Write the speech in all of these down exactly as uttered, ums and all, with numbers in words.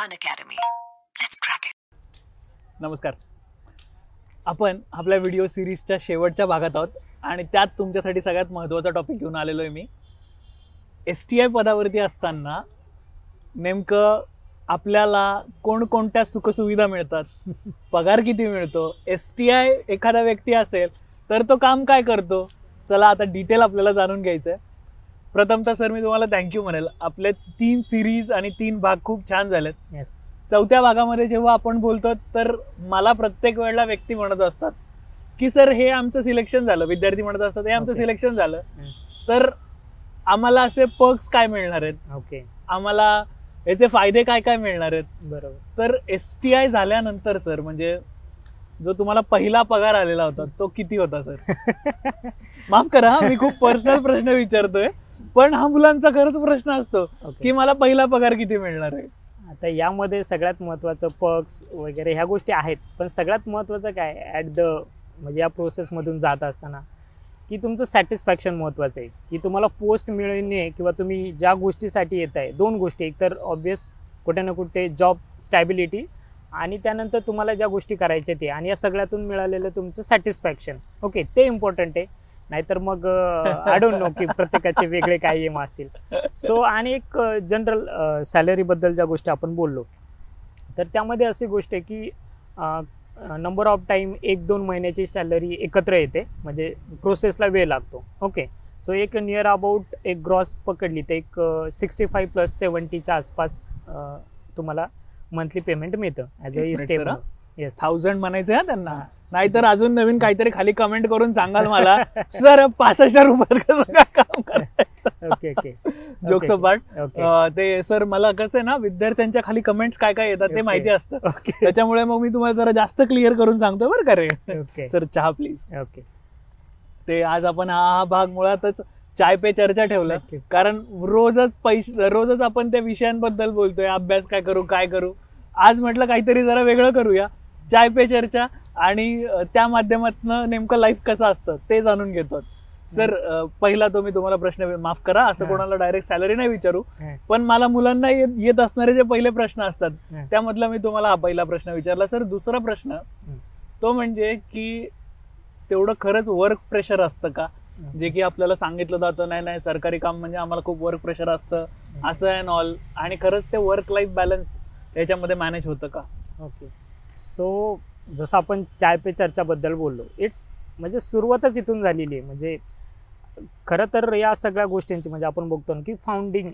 Unacademy. Let's crack it. नमस्कार. आपण आपल्या व्हिडिओ सिरीजच्या शेवटच्या भागात आहोत आणि त्यात तुमच्यासाठी सगळ्यात महत्त्वाचा टॉपिक घेऊन आलेलो आहे मी. एस टी आय पदावरती असताना नेमकं आपल्याला कोणकोणत्या सुखसुविधा मिळतात, पगार किती मिळतो, एस टी आय एखादा व्यक्ती असेल तर तो काम काय करतो, चला आता डिटेल आपल्याला जाणून घ्यायचं आहे. प्रथमतः सर मी तुम्हाला थँक्यू म्हणेल. आपले तीन सिरीज आणि तीन भाग खूप छान झालेत. येस. चौथ्या भागामध्ये जेव्हा आपण बोलतो तर मला प्रत्येक वेळेला व्यक्ती म्हणत असतात की सर हे आमचं सिलेक्शन झालं, विद्यार्थी म्हणत असतात हे आमचं Okay. सिलेक्शन झालं तर आम्हाला असे पर्क्स काय मिळणार आहेत, ओके, आम्हाला याचे फायदे काय काय मिळणार आहेत. बरोबर. तर एस टी आय झाल्यानंतर सर म्हणजे जो तुम्हाला पहिला पगार आलेला होता तो किती होता सर? माफ करा हा, मी खूप पर्सनल प्रश्न विचारतोय पण हा मुलांचा खरंच प्रश्न असतो की मला पहिला पगार किती मिळणार आहे. आता यामध्ये सगळ्यात महत्त्वाचं पर्क्स वगैरे ह्या गोष्टी आहेत, पण सगळ्यात महत्त्वाचं काय ॲट द म्हणजे या प्रोसेसमधून जात असताना की तुमचं सॅटिस्फॅक्शन महत्त्वाचं आहे. की तुम्हाला पोस्ट मिळणे किंवा तुम्ही ज्या गोष्टीसाठी येत आहे, दोन गोष्टी, एक तर ऑब्वियस कुठे ना कुठे जॉब स्टॅबिलिटी आणि त्यानंतर तुम्हाला ज्या गोष्टी करायच्या ते, आणि या सगळ्यातून मिळालेलं तुमचं सॅटिस्फॅक्शन. ओके, ते इम्पॉर्टंट आहे. नाहीतर मग आय डोंट नो की प्रत्येकाचे वेगळे काय एम असतील. सो आणि एक जनरल सॅलरीबद्दल ज्या गोष्टी आपण बोललो तर त्यामध्ये अशी गोष्ट आहे की नंबर ऑफ टाईम एक दोन महिन्याची सॅलरी एकत्र येते, म्हणजे प्रोसेसला वेळ लागतो. ओके, सो एक नियर अबाउट एक ग्रॉस पकडली तर एक सिक्स्टी फाईव्ह प्लस सेवन्टीच्या आसपास तुम्हाला मंथली पेमेंट मिळतं as a step. Yes, thousand म्हणायचं आहे त्यांना, नाहीतर अजून नवीन काहीतरी खाली कमेंट करून सांगाल मला सर पासष्ट रुपयात कसं काय काम करायचं. Okay okay, jokes apart. Okay, ते सर मला कसं आहे ना, विद्यार्थ्यांच्या खाली कमेंट्स काय काय येतात ते Okay. माहिती असतं, ओके, त्याच्यामुळे मग मी तुम्हाला जरा जास्त क्लिअर करून सांगतो बरं का रे. ओके, सर चहा प्लीज. ओके. ते आज आपण हा हा भाग मुळातच चाय पे चर्चा ठेवला, नक्कीच. कारण रोजच पैसे रोजच आपण त्या विषयांबद्दल बोलतोय, अभ्यास काय करू काय करू. आज म्हटलं काहीतरी जरा वेगळं करूया, चाय पे चर्चा, आणि त्या माध्यमातून नेमकं लाईफ कसं असतं ते जाणून घेतो. सर पहिला तो मी तुम्हाला प्रश्न, माफ करा असं कोणाला डायरेक्ट सॅलरी नाही विचारू, पण मला मुलांना येत असणारे जे पहिले प्रश्न असतात त्यामधला मी तुम्हाला हा पहिला प्रश्न विचारला. सर दुसरा प्रश्न तो म्हणजे की तेवढं खरंच वर्क प्रेशर असतं का, जे की आपल्याला सांगितलं जातं नाही नाही सरकारी काम म्हणजे आम्हाला खूप वर्क प्रेशर असतं असं अँड ऑल, आणि खरंच ते वर्क लाईफ बॅलन्स याच्यामध्ये मॅनेज होतं का? ओके, सो जसं आपण चाय पे चर्चाबद्दल बोललो, इट्स म्हणजे सुरुवातच इथून झालेली आहे. म्हणजे खरं तर या सगळ्या गोष्टींची म्हणजे आपण बघतो ना की फाउंडिंग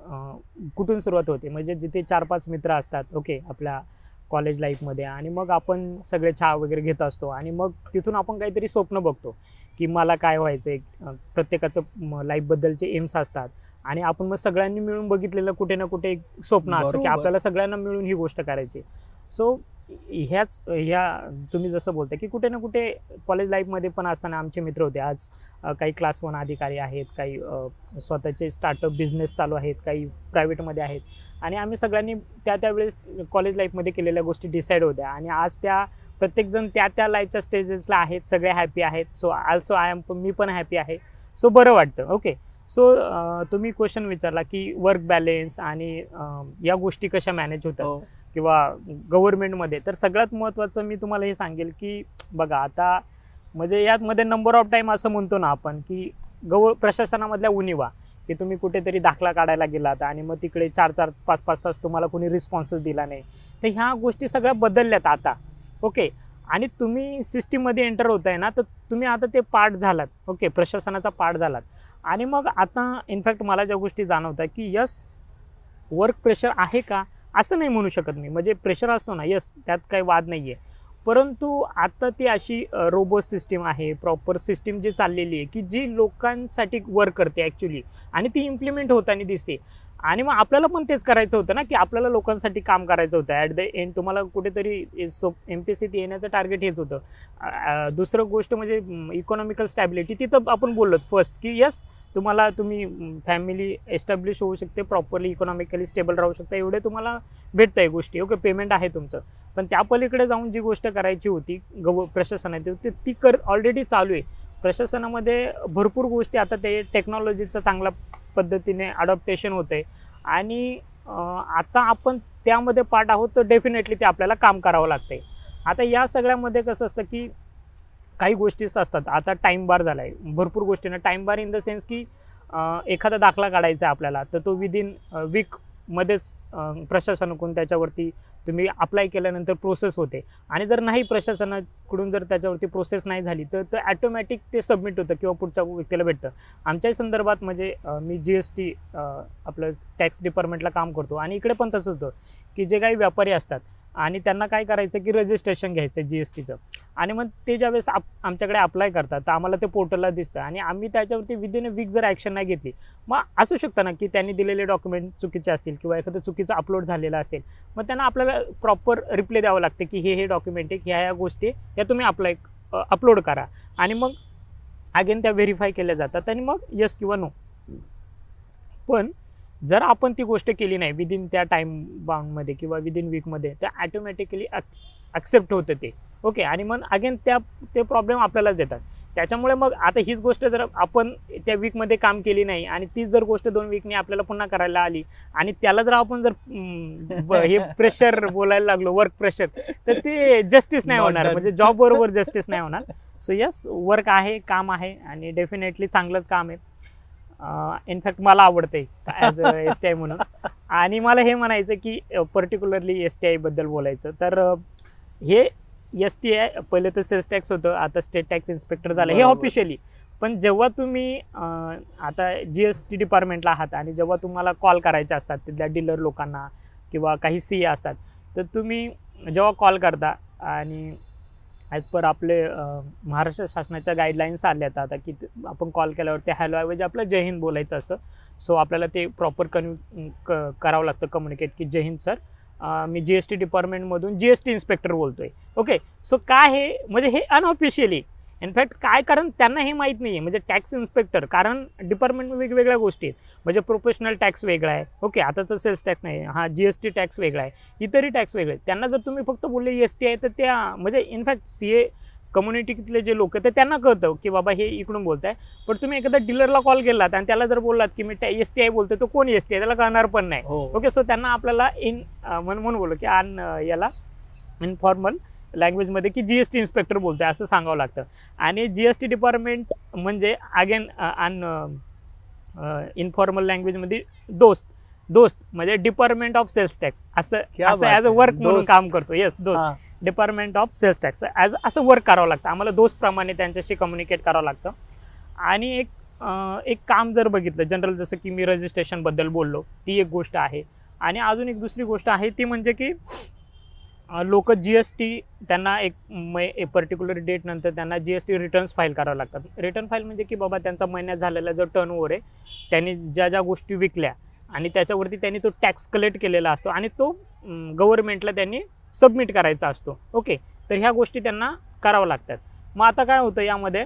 कुठून सुरुवात होते, म्हणजे जिथे चार पाच मित्र असतात ओके आपल्या कॉलेज लाईफमध्ये, आणि मग आपण सगळे चहा वगैरे घेत असतो आणि मग तिथून आपण काहीतरी स्वप्न बघतो की मला काय व्हायचं आहे. प्रत्येकाचं लाईफबद्दलचे एम्स असतात आणि आपण मग सगळ्यांनी मिळून बघितलेलं कुठे ना कुठे एक स्वप्न असतं की आपल्याला सगळ्यांना मिळून ही गोष्ट करायची. सो ह्याच ह्या तुम्ही जसं बोलता की कुठे ना कुठे कॉलेज लाईफमध्ये पण असताना आमचे मित्र होते. आज काही क्लास वन अधिकारी आहेत, काही स्वतःचे स्टार्टअप बिझनेस चालू आहेत, काही प्रायव्हेटमध्ये आहेत, आणि आम्ही सगळ्यांनी त्या त्यावेळेस कॉलेज लाईफमध्ये केलेल्या गोष्टी डिसाईड होत्या आणि आज त्या प्रत्येकजण त्या त्या लाईफच्या स्टेजेसला आहेत, सगळे हॅपी आहेत. सो आल्सो आय एम मी पण हॅपी आहे. सो बरं वाटतं. ओके, सो तुम्ही क्वेश्चन विचारला की वर्क बॅलेन्स आणि या गोष्टी कशा मॅनेज होतात किंवा गव्हर्नमेंटमध्ये, तर सगळ्यात महत्त्वाचं मी तुम्हाला हे सांगेल की बघा आता म्हणजे यातमध्ये नंबर ऑफ टाईम असं म्हणतो ना आपण की गव प्रशासनामधल्या उणिवा, की तुम्ही कुठेतरी दाखला काढायला गेलात आणि मग तिकडे चार चार पाच पाच तास तुम्हाला कोणी रिस्पॉन्सच दिला नाही, तर ह्या गोष्टी सगळ्या बदलल्यात आता. ओके, आणि तुम्ही सिस्टीममध्ये एंटर होत आहे ना, तर तुम्ही आता ते पार्ट झालात. ओके, प्रशासनाचा पार्ट झालात. आणि मग आता इनफॅक्ट मला ज्या गोष्टी जाणवतात की यस वर्क प्रेशर आहे का असं नाही म्हणू शकत मी, म्हणजे प्रेशर असतो ना, यस त्यात काही वाद नाही आहे, परंतु आता ती अशी रोबोट सिस्टीम आहे, प्रॉपर सिस्टीम जी चाललेली आहे की जी लोकांसाठी वर्क करते ॲक्च्युली, आणि ती इम्प्लिमेंट होताना दिसते. आणि मग आपल्याला पण तेच करायचं होतं ना की आपल्याला लोकांसाठी काम करायचं होतं. ॲट द एंड तुम्हाला कुठेतरी सो एम पी एस सीत येण्याचं टार्गेट हेच होतं. दुसरं गोष्ट म्हणजे इकॉनॉमिकल स्टॅबिलिटी, तिथं आपण बोललो फर्स्ट की यस तुम्हाला तुम्ही फॅमिली एस्टॅब्लिश होऊ शकते, प्रॉपरली इकॉनॉमिकली स्टेबल राहू शकता, एवढे तुम्हाला भेटत आहे गोष्टी. ओके, पेमेंट आहे तुमचं, पण त्या पलीकडे जाऊन जी गोष्ट करायची होती गव प्रशासनाची ती कर ऑलरेडी चालू आहे. प्रशासनामध्ये भरपूर गोष्टी आता ते टेक्नॉलॉजीचा चांगला पद्धतीने अडॉप्टेशन होते आणि आता आपण त्यामध्ये पार्ट आहोत तर डेफिनेटली ते आपल्याला काम करावं लागतंय. आता या सगळ्यामध्ये कसं असतं की काही गोष्टीच असतात. आता टाईम बार झाला आहे भरपूर गोष्टींना. Time bar in the sense की एखादा दाखला काढायचा आहे आपल्याला, तर तो विदिन वीकमध्येच प्रशासनाकडून त्याच्यावरती तुम्ही अप्लाय केल्यानंतर प्रोसेस होते. आणि जर नाही प्रशासनाकडून जर त्याच्यावरती प्रोसेस नाही झाली तर ते ॲटोमॅटिक ते सबमिट होतं किंवा पुढच्या व्यक्तीला भेटतं. आमच्याही संदर्भात म्हणजे मी जी एस टी आपलं टॅक्स डिपार्टमेंटला काम करतो आणि इकडे पण तसंच होतं की जे काही व्यापारी असतात आणि त्यांना काय करायचं की रजिस्ट्रेशन घ्यायचं जी एस टीचं. आणि मग ते ज्यावेळेस आप आमच्याकडे अप्लाय करतात तर आम्हाला ते पोर्टलला दिसतं आणि आम्ही त्याच्यावरती विदिन अ वीक जर ॲक्शन नाही घेतली, मग असू शकतं ना की त्यांनी दिलेले डॉक्युमेंट चुकीचे असतील किंवा एखादं चुकीचं अपलोड झालेलं असेल, मग त्यांना आपल्याला प्रॉपर रिप्लाय द्यावं लागतं की हे हे डॉक्युमेंट आहे, ह्या ह्या गोष्टी या तुम्ही अप्लाय अपलोड करा. आणि मग अगेन त्या व्हेरीफाय केल्या जातात आणि मग येस किंवा नो. पण जर आपण ती गोष्ट केली नाही विदिन त्या टाईम बाउंडमध्ये किंवा विदिन वीकमध्ये, तर ॲटोमॅटिकली ॲक्सेप्ट होतं ते. ओके. आणि मग अगेन त्या ते प्रॉब्लेम आपल्यालाच देतात. त्याच्यामुळे मग आता हीच गोष्ट जर आपण त्या वीकमध्ये काम केली नाही आणि तीच जर गोष्ट दोन वीकनी आपल्याला पुन्हा करायला आली आणि त्याला जर आपण जर हे प्रेशर बोलायला लागलो, वर्क प्रेशर, तर ते जस्टिस नाही होणार, म्हणजे जॉब बरोबर जस्टिस नाही होणार. सो यस, वर्क आहे, काम आहे आणि डेफिनेटली चांगलंच काम आहे. इनफॅक्ट मला आवडते as a S T I म्हणून. आणि मला हे म्हणायचं की पर्टिक्युलरली एस टी आयबद्दल बोलायचं तर हे एस टी आय पहिले तर सेल्स टॅक्स होतं, आता स्टेट टॅक्स इन्स्पेक्टर झालं हे ऑफिशियली. पण जेव्हा तुम्ही आता जी एस टी डिपार्टमेंटला आहात आणि जेव्हा तुम्हाला कॉल करायचे असतात तिथल्या डीलर लोकांना किंवा काही सी ए असतात, तर तुम्ही जेव्हा कॉल करता आणि ॲज पर आपले महाराष्ट्र शासनाच्या गाईडलाईन्स आल्या आहेत आता की आपण कॉल केल्यावरती हॅलो ऐवजी आपलं जय हिंद बोलायचं असतं. सो आपल्याला ते प्रॉपर कन्व्यू क करावं लागतं कम्युनिकेट की जय हिंद सर, मी जी एस टी डिपार्टमेंटमधून जी एस टी इन्स्पेक्टर बोलतो आहे. ओके. सो काय हे म्हणजे हे अनऑफिशियली इनफॅक्ट काय, कारण त्यांना हे माहीत नाही आहे म्हणजे टॅक्स इन्स्पेक्टर, कारण डिपार्टमेंट वेगवेगळ्या गोष्टी आहेत. म्हणजे प्रोफेशनल टॅक्स वेगळा आहे. ओके. आता तर सेल्स टॅक्स नाही, हा जी एस टी टॅक्स वेगळा आहे, इतरही टॅक्स वेगळे आहेत. त्यांना जर तुम्ही फक्त बोलले एस टी आहे तर त्या म्हणजे इनफॅक्ट सी ए कम्युनिटीतले जे लोक आहेत तर त्यांना कळतं की बाबा हे इकडून बोलत आहे. पण तुम्ही एखादा डीलरला कॉल केलात आणि त्याला जर बोललात की मी एस टी आय बोलतो, तो कोण एस टी आहे त्याला कळणार पण नाही. ओके. सो त्यांना आपल्याला इन म्हणून बोललो की आन याला इनफॉर्मल लँग्वेजमध्ये की जी एस टी इन्स्पेक्टर बोलतो आहे असं सांगावं लागतं. आणि जी एस टी डिपार्टमेंट म्हणजे अगेन अन इनफॉर्मल लँग्वेजमध्ये दोस्त दोस्त म्हणजे डिपार्टमेंट ऑफ सेल्स टॅक्स असं असं ॲज अ वर्क म्हणून काम करतो. येस, दोस्त department of sales tax as असं वर्क करावं लागतं आम्हाला. दोस्तप्रमाणे त्यांच्याशी कम्युनिकेट करावं लागतं. आणि एक एक काम जर बघितलं जनरल, जसं की मी रजिस्ट्रेशनबद्दल बोललो, ती एक गोष्ट आहे. आणि अजून एक दुसरी गोष्ट आहे ती म्हणजे की लोक जी एस टी त्यांना एक मै पर्टिक्युलर डेट नंतर त्यांना G S T returns file करावं लागतात. रिटर्न फाईल म्हणजे की बाबा त्यांचा महिन्यात झालेला जो टर्न ओव्हर आहे, त्यांनी ज्या ज्या गोष्टी विकल्या आणि त्याच्यावरती त्यांनी तो टॅक्स कलेक्ट केलेला असतो आणि तो गव्हर्नमेंटला त्यांनी सबमिट करायचा असतो. ओके. तर ह्या गोष्टी त्यांना करावं लागतात. मग आता काय होतं यामध्ये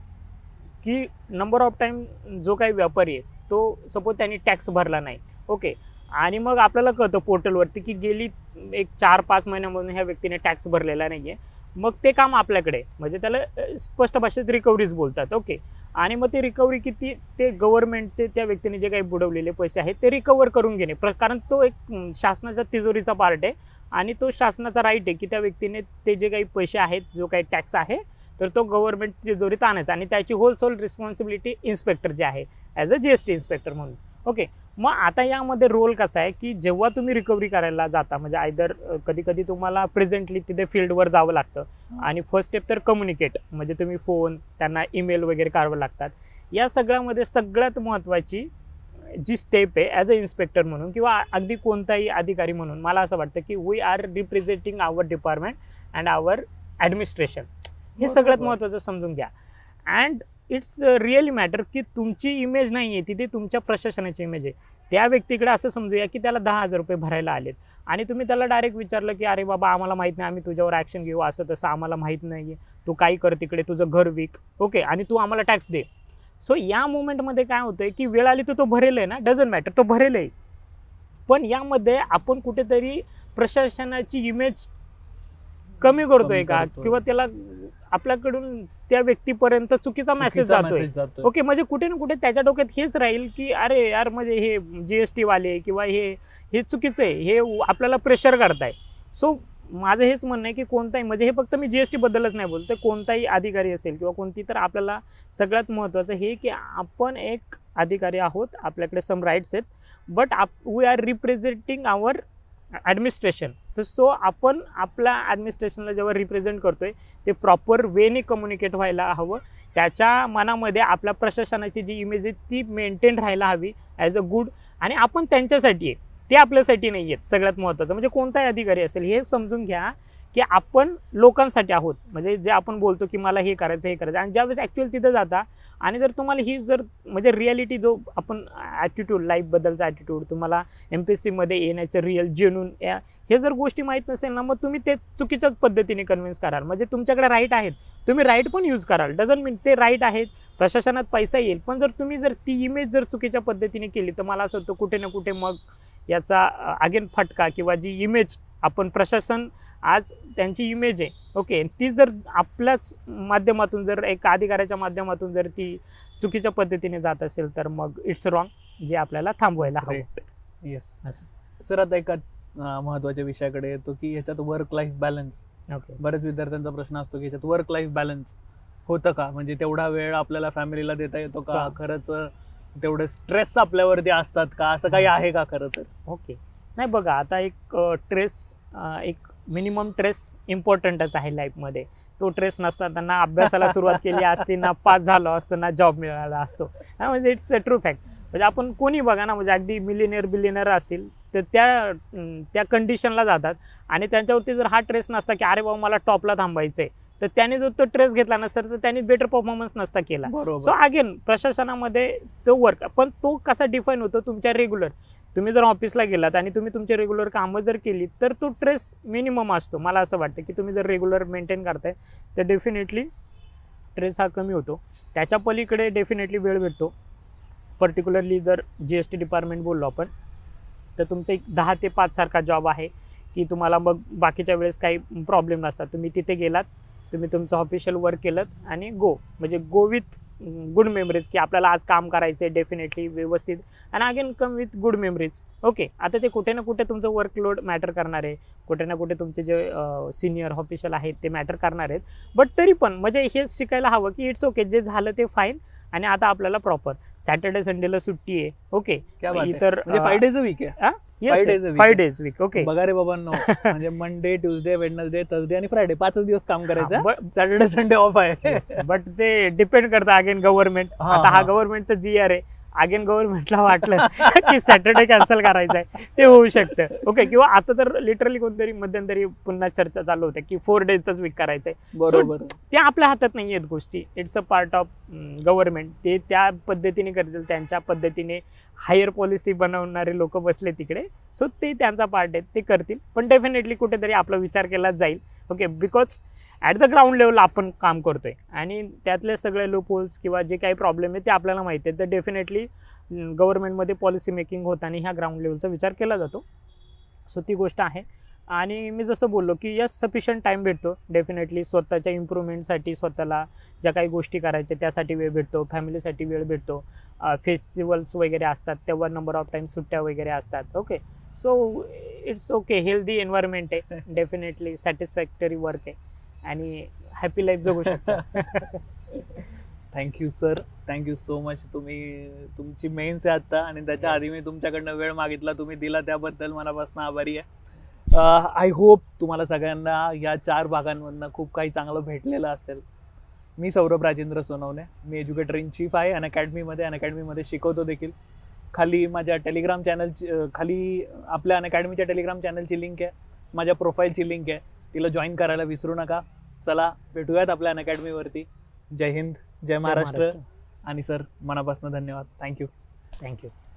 की नंबर ऑफ टाईम जो काही व्यापारी आहे तो सपोज त्यांनी टॅक्स भरला नाही. ओके. आणि मग आपल्याला कळतं पोर्टलवरती की गेली एक चार पाच महिन्यामधून ह्या व्यक्तीने टॅक्स भरलेला नाही आहे. मग ते काम आपल्याकडे, म्हणजे त्याला स्पष्ट भाषेत रिकव्हरीज बोलतात. ओके. आणि मग ते रिकव्हरी किती, ते गव्हर्नमेंटचे त्या व्यक्तीने जे काही बुडवलेले पैसे आहेत ते रिकवर करून घेणे, कारण तो एक शासनाच्या तिजोरीचा पार्ट आहे आणि तो शासनाचा राईट आहे की त्या व्यक्तीने ते जे काही पैसे आहेत, जो काही टॅक्स आहे, तर तो गव्हर्नमेंट तिजोरीत आणायचा आणि त्याची होलसोल रिस्पॉन्सिबिलिटी इन्स्पेक्टर जे आहे as a G S T inspector म्हणून. ओके. मग आता यामध्ये रोल कसा आहे की जेव्हा तुम्ही रिकव्हरी करायला जाता, म्हणजे आयदर कधी कधी तुम्हाला प्रेझेंटली तिथे फील्डवर जावं लागतं आणि फर्स्ट स्टेप तर कम्युनिकेट, म्हणजे तुम्ही फोन, त्यांना ईमेल वगैरे करावं लागतात. या सगळ्यामध्ये सगळ्यात महत्त्वाची जी स्टेप आहे ॲज अ इन्स्पेक्टर म्हणून किंवा अगदी कोणताही अधिकारी म्हणून, मला असं वाटतं की we are representing our department and our administration. हे सगळ्यात महत्त्वाचं समजून घ्या. अँड इट्स रिअली मॅटर की तुमची इमेज नाही आहे तिथे, तुमच्या प्रशासनाची इमेज आहे. त्या व्यक्तीकडे असं समजूया की त्याला दहा हजार रुपये भरायला आलेत आणि तुम्ही त्याला डायरेक्ट विचारलं की अरे बाबा आम्हाला माहीत नाही, आम्ही तुझ्यावर ॲक्शन घेऊ, असं तसं आम्हाला माहीत नाही आहे, तू काय कर तिकडे, तुझं घर विक. ओके. आणि तू आम्हाला टॅक्स दे. सो या मुवमेंटमध्ये काय होतं की वेळ आली तर तो भरेल आहे ना, डझंट मॅटर, तो भरेल आहे. पण यामध्ये आपण कुठेतरी प्रशासनाची इमेज कमी करतोय का, किंवा त्याला आपल्याकडून त्या व्यक्तीपर्यंत चुकीचा मेसेज चुकीचा जातोय. message जातोय. ओके, म्हणजे कुठे ना कुठे त्याच्या डोक्यात हेच राहील की अरे यार म्हणजे हे जीएसटी वाले किंवा हे हे चुकीचं आहे, हे आपल्याला प्रेशर करताय. सो माझं हेच म्हणणं आहे की कोणताही म्हणजे हे फक्त मी जीएसटी बद्दलच नाही बोलतोय, कोणताही अधिकारी असेल किंवा कोणती, तर आपल्याला सगळ्यात महत्त्वाचं हे की आपण एक अधिकारी आहोत, आपल्याकडे सम राईट्स आहेत, बट आप we are representing our administration. तर सो आपण आपल्या ॲडमिनिस्ट्रेशनला जेव्हा रिप्रेझेंट करतोय ते प्रॉपर वेने कम्युनिकेट व्हायला हवं. त्याच्या मनामध्ये आपल्या प्रशासनाची जी इमेज आहे ती मेंटेन राहायला हवी ॲज अ गुड. आणि आपण त्यांच्यासाठी आहे, ते आपल्यासाठी नाही आहेत. सगळ्यात महत्त्वाचं म्हणजे कोणताही अधिकारी असेल हे समजून घ्या की आपण लोकांसाठी आहोत. म्हणजे जे आपण बोलतो की मला हे करायचं हे करायचं, आणि ज्यावेळेस ॲक्च्युअली तिथं जाता आणि जर तुम्हाला ही जर म्हणजे रियालिटी जो आपण ॲटिट्यूड लाईफबद्दलचा ॲटिट्यूड तुम्हाला एम पी एस सीमध्ये येण्याचं रिअल जेन्युन या हे जर गोष्टी माहीत नसेल ना, मग तुम्ही ते चुकीच्याच पद्धतीने कन्व्हिन्स कराल. म्हणजे तुमच्याकडे राईट आहेत, तुम्ही राईट पण यूज कराल, डझंट मीन ते राईट आहेत, प्रशासनात पैसा येईल, पण जर तुम्ही जर ती इमेज जर चुकीच्या पद्धतीने केली तर मला असं वाटतं कुठे ना कुठे मग याचा अगेन फटका किंवा जी इमेज आपण प्रशासन आज त्यांची इमेज आहे ओके, ती जर आपल्याच माध्यमातून जर एक अधिकाऱ्याच्या माध्यमातून जर ती चुकीच्या पद्धतीने जात असेल तर मग इट्स रॉंग, जे आपल्याला थांबवायला हवं. येस असं सर, आता एका महत्त्वाच्या विषयाकडे येतो की ह्याच्यात वर्क लाईफ बॅलन्स. ओके, बऱ्याच विद्यार्थ्यांचा प्रश्न असतो की ह्याच्यात वर्क लाईफ बॅलन्स होतं का, म्हणजे तेवढा वेळ आपल्याला फॅमिलीला देता येतो का, खरंच तेवढे स्ट्रेस आपल्यावरती असतात का, असं काही आहे का खरं तर? ओके, नाही बघा, आता एक ट्रेस एक मिनिमम ट्रेस इम्पॉर्टंटच आहे लाईफमध्ये. तो ट्रेस नसता त्यांना अभ्यासाला सुरुवात केली असती ना, पास झालो असतो ना, जॉब मिळाला असतो. हा म्हणजे इट्स अ ट्रू फॅक्ट. म्हणजे आपण कोणी बघा ना, म्हणजे अगदी मिलिनियर बिलिनियर असतील तर त्या त्या कंडिशनला जातात आणि त्यांच्यावरती जर हा ट्रेस नसता की अरे बाबा मला टॉपला थांबायचं आहे, तर त्याने जर तो ट्रेस घेतला नसता तर त्यांनी बेटर परफॉर्मन्स नसता केला. सो अगेन प्रशासनामध्ये तो वर्क, पण तो कसा डिफाईन होतो तुमच्या रेग्युलर. तुम्ही जर ऑफिसला गेलात आणि तुम्ही तुमचे रेग्युलर कामं जर केली तर तो ट्रेस मिनिमम असतो. मला असं वाटतं की तुम्ही जर रेग्युलर मेंटेन करताय तर डेफिनेटली ट्रेस हा कमी होतो. त्याच्या पलीकडे डेफिनेटली वेळ भेटतो. पर्टिक्युलरली जर जी एस टी डिपार्टमेंट बोललो आपण तर तुमचं एक दहा ते पाच सारखा जॉब आहे की तुम्हाला मग बाकीच्या वेळेस काही प्रॉब्लेम नसतात. तुम्ही तिथे गेलात, तुम्ही तुमचं ऑफिशियल वर्क केलं आणि गो, म्हणजे गो विथ गुड मेमरीज की आपल्याला आज काम करायचं आहे डेफिनेटली व्यवस्थित, आणि again come with good memories. Okay, आता ते कुठे ना कुठे तुमचं वर्कलोड मॅटर करणार आहे, कुठे ना कुठे तुमचे जे सिनियर ऑफिशियल आहेत ते मॅटर करणार आहेत, बट तरी पण म्हणजे हेच शिकायला हवं की इट्स ओके, जे झालं ते फाईन, आणि आता आपल्याला प्रॉपर सॅटर्डे संडेला सुट्टी आहे. ओके, इतर फाईव्ह डेज अ वीक आहे, फाईव्ह डेज वीक. ओके, बघा रे बाबा, नो म्हणजे मंडे, ट्युजडे, वेडनेसडे, थर्सडे आणि फ्रायडे पाचच दिवस काम करायचं, सॅटर्डे संडे ऑफ आहे. बट ते डिपेंड करतं अगेन गव्हर्नमेंट. आता हा गव्हर्नमेंटचा जी आर आहे, अगेन गव्हर्नमेंटला वाटलं की सॅटर्डे कॅन्सल करायचं आहे ते होऊ शकतं. ओके, किंवा आता तर लिटरली कोणतरी मध्यंतरी पुन्हा चर्चा चालू होते की फोर डेजचाच वीक करायचं आहे. बरोबर, त्या आपल्या हातात नाही आहेत गोष्टी. It's a part of government. ते त्या पद्धतीने करतील, त्यांच्या पद्धतीने हायर पॉलिसी बनवणारे लोक बसले तिकडे, सो ते त्यांचा पार्ट आहे, ते करतील. पण डेफिनेटली कुठेतरी आपला विचार केला जाईल. Okay, because at the ground लेवलला आपण काम करतोय आणि त्यातले सगळे लूपहोल्स किंवा जे काही प्रॉब्लेम आहे ते आपल्याला माहिती आहे. तर डेफिनेटली गव्हर्नमेंटमध्ये पॉलिसी मेकिंग होताना ह्या ग्राउंड लेवलचा विचार केला जातो. सो ती गोष्ट आहे. आणि मी जसं बोललो की यस, सफिशियंट टाईम भेटतो डेफिनेटली स्वतःच्या इम्प्रूव्हमेंटसाठी, स्वतःला ज्या काही गोष्टी करायच्या त्यासाठी वेळ भेटतो, फॅमिलीसाठी वेळ भेटतो, फेस्टिवल्स वगैरे असतात तेव्हा नंबर ऑफ टाईम सुट्ट्या वगैरे असतात. Okay, so it's okay, healthy environment आहे, डेफिनेटली सॅटिस्फॅक्टरी वर्क आहे आणि हॅपी लाईफ जगू शकता. Thank you sir, thank you so much. तुम्ही तुमची मेन्स आहे आता आणि त्याच्या आधी मी तुमच्याकडनं वेळ मागितला, तुम्ही दिला, त्याबद्दल मनापासून आभारी आहे. आय होप तुम्हाला सगळ्यांना या चार भागांमधनं खूप काही चांगलं भेटलेलं असेल. मी सौरभ राजेंद्र सोनवणे, मी एज्युकेटर इन चीफ आहे अनअकॅडमीमध्ये. अनअकॅडमीमध्ये शिकवतो देखील. खाली माझ्या टेलिग्राम चॅनलची, खाली आपल्या अनअकॅडमीच्या टेलिग्राम चॅनलची लिंक आहे, माझ्या प्रोफाईलची लिंक आहे, तिला जॉईन करायला विसरू नका. चला भेटूयात आपल्या अनअकॅडमीवरती. जय हिंद, जय महाराष्ट्र. आणि सर मनापासून धन्यवाद. Thank you thank you